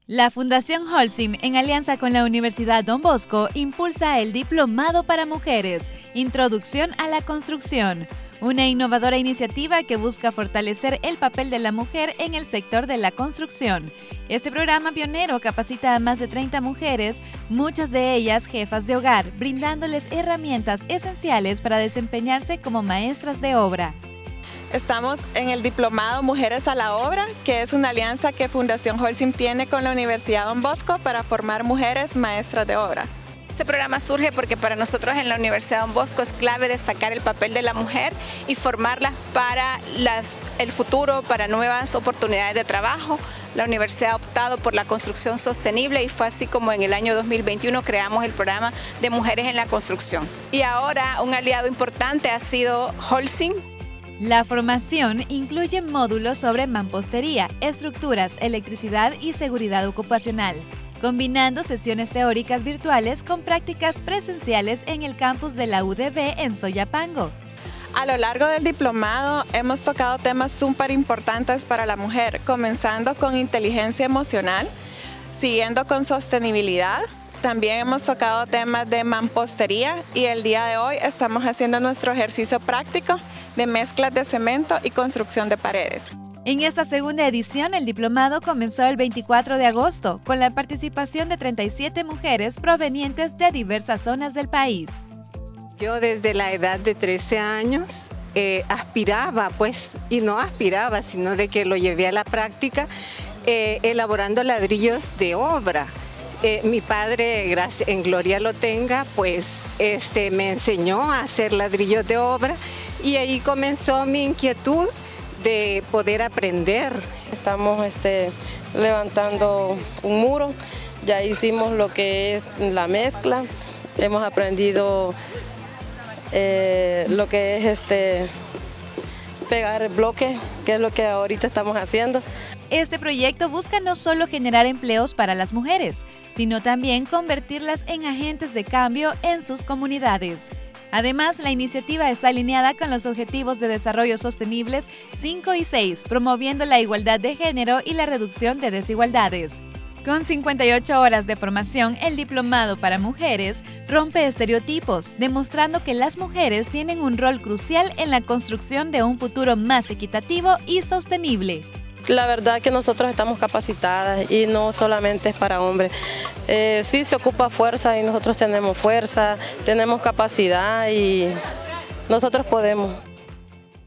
La Fundación Holcim, en alianza con la Universidad Don Bosco, impulsa el Diplomado para Mujeres, Introducción a la Construcción, una innovadora iniciativa que busca fortalecer el papel de la mujer en el sector de la construcción. Este programa pionero capacita a más de 30 mujeres, muchas de ellas jefas de hogar, brindándoles herramientas esenciales para desempeñarse como maestras de obra. Estamos en el Diplomado Mujeres a la Obra, que es una alianza que Fundación Holcim tiene con la Universidad Don Bosco para formar mujeres maestras de obra. Este programa surge porque para nosotros en la Universidad Don Bosco es clave destacar el papel de la mujer y formarla para el futuro, para nuevas oportunidades de trabajo. La universidad ha optado por la construcción sostenible y fue así como en el año 2021 creamos el programa de Mujeres en la Construcción. Y ahora un aliado importante ha sido Holcim. La formación incluye módulos sobre mampostería, estructuras, electricidad y seguridad ocupacional, combinando sesiones teóricas virtuales con prácticas presenciales en el campus de la UDB en Soyapango. A lo largo del diplomado hemos tocado temas súper importantes para la mujer, comenzando con inteligencia emocional, siguiendo con sostenibilidad. También hemos tocado temas de mampostería y el día de hoy estamos haciendo nuestro ejercicio práctico de mezclas de cemento y construcción de paredes. En esta segunda edición, el diplomado comenzó el 24 de agosto con la participación de 37 mujeres provenientes de diversas zonas del país. Yo desde la edad de 13 años aspiraba, y no aspiraba, sino de que lo llevé a la práctica, elaborando ladrillos de obra. Mi padre, en gloria lo tenga, me enseñó a hacer ladrillos de obra y ahí comenzó mi inquietud de poder aprender. Estamos levantando un muro, ya hicimos lo que es la mezcla, hemos aprendido lo que es pegar el bloque, que es lo que ahorita estamos haciendo. Este proyecto busca no solo generar empleos para las mujeres, sino también convertirlas en agentes de cambio en sus comunidades. Además, la iniciativa está alineada con los Objetivos de Desarrollo Sostenibles 5 y 6, promoviendo la igualdad de género y la reducción de desigualdades. Con 58 horas de formación, el Diplomado para Mujeres rompe estereotipos, demostrando que las mujeres tienen un rol crucial en la construcción de un futuro más equitativo y sostenible. La verdad que nosotros estamos capacitadas y no solamente es para hombres. Sí se ocupa fuerza y nosotros tenemos fuerza, tenemos capacidad y nosotros podemos.